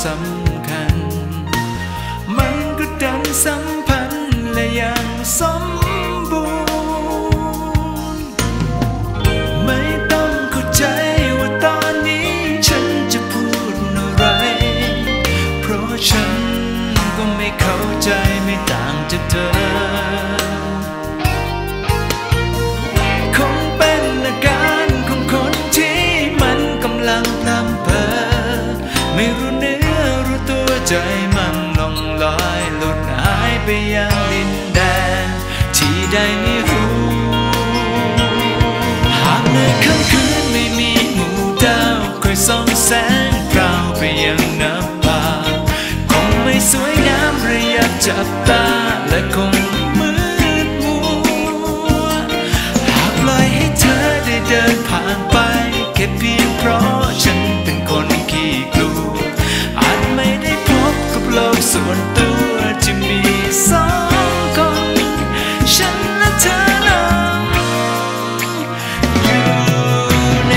สำคัญมันก็ดันสัมพันธ์และยังสมบูรณ์ไม่ต้องเข้าใจว่าตอนนี้ฉันจะพูดอะไรเพราะฉันก็ไม่เข้าใจไม่ต่างจากเธอคงเป็นอาการของคนที่มันกำลังพลัมเพอไม่รู้เนื้อรู้ตัวใจมันล่องลอยหลุดหายไปยังดินแดนที่ใดไม่รู้หากในค่ำคืนไม่มีหมู่ดาวคอยส่องแสงพราวไปยังหน้าผาคงไม่สวยงามระยับจับตาและคงมืดมัวหากปล่อยให้เธอได้เดินผ่านไปแค่เพียงเพราะฉันเป็นคนขี้กลัวอาจไม่ได้พบกับโลกส่วนตัวที่มีสองคนฉันและเธอนั้นอยู่ใน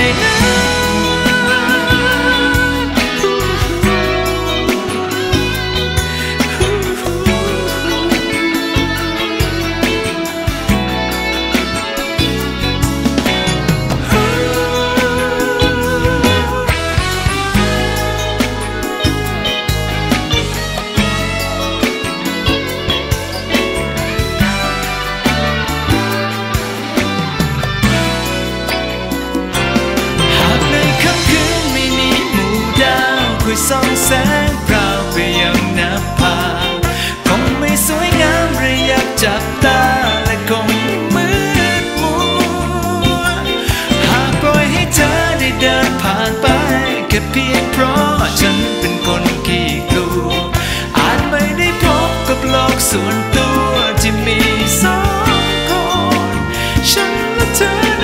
ส่องแสงพราวไปยังหน้าผาคงไม่สวยงามระยับจับตาและคงมืดมัวหากปล่อยให้เธอได้เดินผ่านไปแค่เพียงเพราะฉันเป็นคนขี้กลัวอาจไม่ได้พบกับโลกส่วนตัวที่มีสองคนฉันและเธอ